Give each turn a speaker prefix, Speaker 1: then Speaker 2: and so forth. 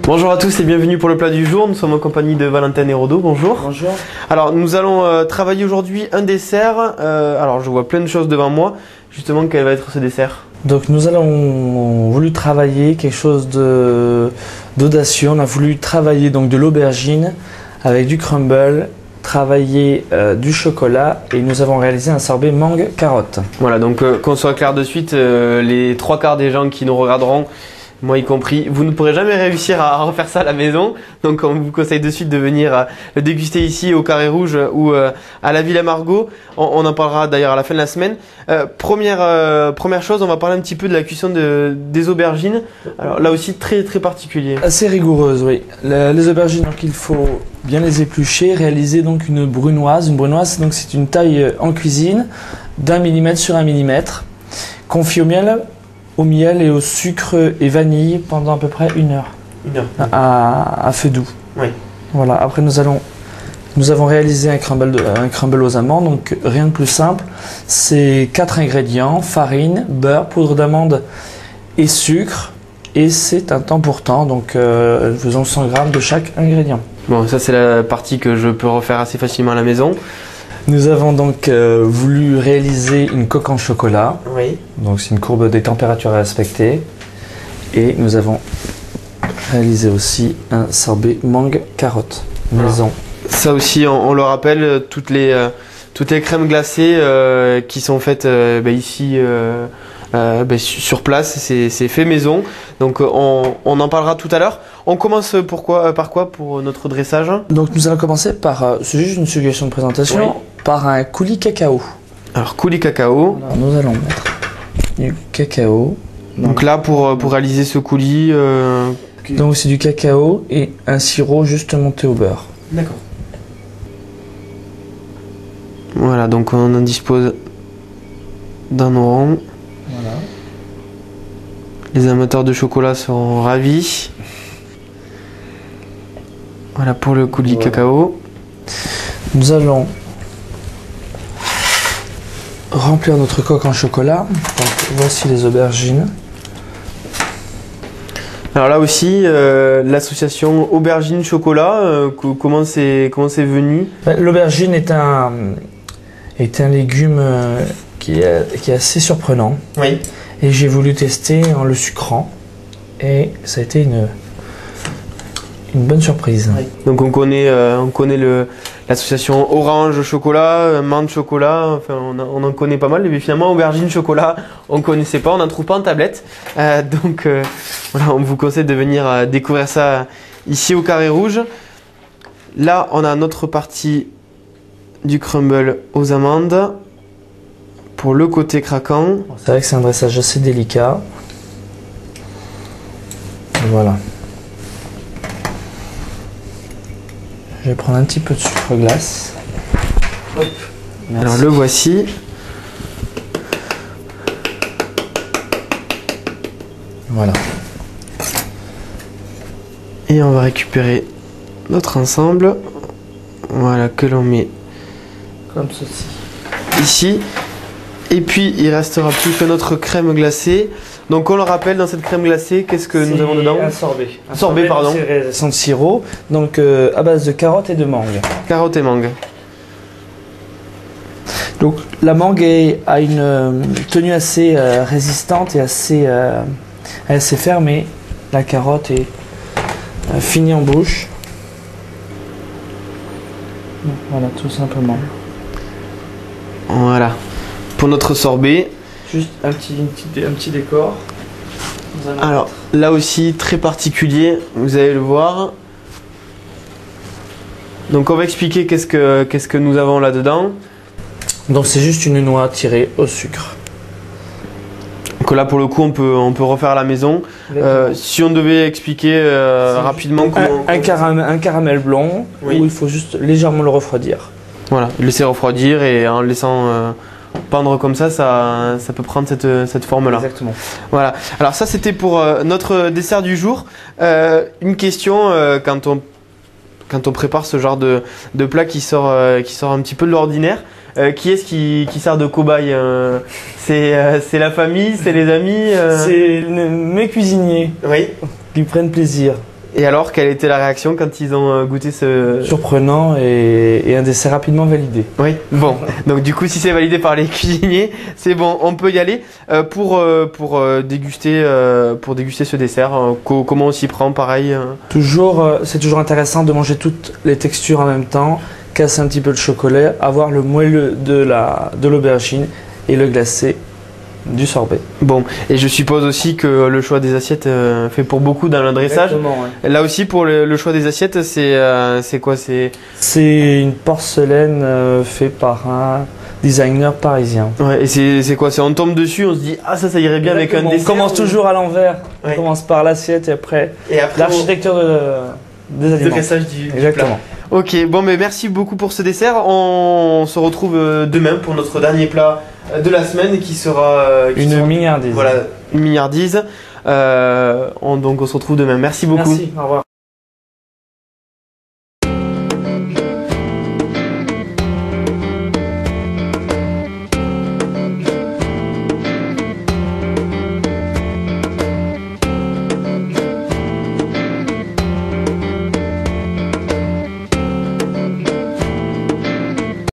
Speaker 1: Bonjour à tous et bienvenue pour le plat du jour. Nous sommes en compagnie de Valentin et Rodo. Bonjour.
Speaker 2: Bonjour.
Speaker 1: Alors nous allons travailler aujourd'hui un dessert. Alors je vois plein de choses devant moi. Justement, quel va être ce dessert?
Speaker 2: Donc nous avons voulu travailler quelque chose d'audacieux. On a voulu travailler donc de l'aubergine avec du crumble, travailler du chocolat et nous avons réalisé un sorbet mangue carotte.
Speaker 1: Voilà, donc qu'on soit clair de suite, les trois quarts des gens qui nous regarderont, moi y compris, vous ne pourrez jamais réussir à refaire ça à la maison. Donc on vous conseille de suite de venir le déguster ici au Carré Rouge ou à la Villa Margot. On en parlera d'ailleurs à la fin de la semaine. Première chose, on va parler un petit peu de la cuisson des aubergines. Alors là aussi très particulier.
Speaker 2: Assez rigoureuse, oui. Les aubergines, donc il faut bien les éplucher, réaliser donc une brunoise. Une brunoise, donc c'est une taille en cuisine d'1 mm sur 1 mm, confit au miel et au sucre et vanille pendant à peu près 1 heure.
Speaker 1: 1 heure.
Speaker 2: À feu doux.
Speaker 1: Oui.
Speaker 2: Voilà. Après nous avons réalisé un crumble aux amandes, donc rien de plus simple. C'est 4 ingrédients, farine, beurre, poudre d'amande et sucre. Et c'est un temps pour temps, donc faisons 100 g de chaque ingrédient.
Speaker 1: Bon, ça c'est la partie que je peux refaire assez facilement à la maison.
Speaker 2: Nous avons donc voulu réaliser une coque en chocolat.
Speaker 1: Oui.
Speaker 2: Donc c'est une courbe des températures à respecter. Et nous avons réalisé aussi un sorbet mangue carotte maison.
Speaker 1: Ça aussi, on le rappelle, toutes les crèmes glacées qui sont faites ici sur place, c'est fait maison. Donc on en parlera tout à l'heure. On commence par quoi pour notre dressage? Donc
Speaker 2: nous allons commencer par, c'est juste une suggestion de présentation, oui, par un coulis cacao.
Speaker 1: Alors coulis cacao.
Speaker 2: Alors, nous allons mettre du cacao.
Speaker 1: Donc là pour réaliser ce coulis.
Speaker 2: Donc c'est du cacao et un sirop juste monté au beurre.
Speaker 1: D'accord. Voilà, donc on en dispose d'un rond.
Speaker 2: Voilà.
Speaker 1: Les amateurs de chocolat seront ravis. Voilà pour le coulis cacao.
Speaker 2: Nous allons remplir notre coque en chocolat. Donc voici les aubergines.
Speaker 1: Alors là aussi, l'association aubergine chocolat, comment c'est venu?
Speaker 2: L'aubergine est un légume qui est assez surprenant.
Speaker 1: Oui.
Speaker 2: Et j'ai voulu tester en le sucrant. Et ça a été une bonne surprise.
Speaker 1: Oui. Donc on connaît l'association orange chocolat, menthe chocolat, enfin on en connaît pas mal, mais finalement aubergine chocolat on connaissait pas, on n'en trouve pas en tablette. Voilà, on vous conseille de venir découvrir ça ici au Carré Rouge. Là on a notre partie du crumble aux amandes pour le côté craquant.
Speaker 2: C'est vrai que c'est un dressage assez délicat. Voilà. Je vais prendre un petit peu de sucre glace.
Speaker 1: Hop. Alors le voici.
Speaker 2: Voilà.
Speaker 1: Et on va récupérer notre ensemble. Voilà, que l'on met
Speaker 2: comme ceci.
Speaker 1: Ici. Et puis il restera plus que notre crème glacée. Donc on le rappelle, dans cette crème glacée, qu'est-ce que nous avons dedans?
Speaker 2: Un sorbet.
Speaker 1: Un sorbet, pardon.
Speaker 2: Sans sirop, donc à base de carottes et de mangue.
Speaker 1: Carottes et mangue.
Speaker 2: Donc la mangue a une tenue assez résistante et assez fermée. La carotte est finie en bouche. Voilà, tout simplement.
Speaker 1: Voilà. Pour notre sorbet.
Speaker 2: Juste un petit décor.
Speaker 1: Alors là aussi très particulier, vous allez le voir. Donc on va expliquer qu'est-ce que nous avons là dedans.
Speaker 2: Donc c'est juste une noix tirée au sucre.
Speaker 1: Donc là pour le coup on peut refaire à la maison. Si on devait expliquer rapidement comment
Speaker 2: un caramel blond, oui, où il faut juste légèrement le refroidir.
Speaker 1: Voilà, laisser refroidir et en le laissant pendre comme ça peut prendre cette forme-là.
Speaker 2: Exactement.
Speaker 1: Voilà. Alors ça c'était pour notre dessert du jour. Une question quand on prépare ce genre de plat qui sort un petit peu de l'ordinaire. Qui est-ce qui sert de cobaye? C'est la famille, c'est les amis
Speaker 2: C'est mes cuisiniers,
Speaker 1: oui,
Speaker 2: qui prennent plaisir.
Speaker 1: Et alors, quelle était la réaction quand ils ont goûté ce...
Speaker 2: Surprenant et un dessert rapidement validé.
Speaker 1: Oui, bon. Donc du coup, si c'est validé par les cuisiniers, c'est bon, on peut y aller. Pour déguster ce dessert, comment on s'y prend, pareil
Speaker 2: C'est toujours intéressant de manger toutes les textures en même temps, casser un petit peu le chocolat, avoir le moelleux de l'aubergine et le glacé du sorbet.
Speaker 1: Bon, et je suppose aussi que le choix des assiettes fait pour beaucoup dans l'adressage.
Speaker 2: Ouais.
Speaker 1: Là aussi, pour le choix des assiettes, c'est quoi?
Speaker 2: C'est une porcelaine faite par un designer parisien.
Speaker 1: Ouais, et c'est quoi? On tombe dessus, on se dit ah ça irait bien avec un dessert.
Speaker 2: On commence toujours à l'envers.
Speaker 1: Ouais.
Speaker 2: On commence par l'assiette et après l'architecture des aliments.
Speaker 1: Le dressage du
Speaker 2: Exactement.
Speaker 1: plat. Ok, bon mais merci beaucoup pour ce dessert. On se retrouve demain pour notre dernier plat de la semaine qui sera
Speaker 2: une mignardise.
Speaker 1: Voilà, une mignardise. Donc on se retrouve demain. Merci beaucoup.
Speaker 2: Merci, au revoir.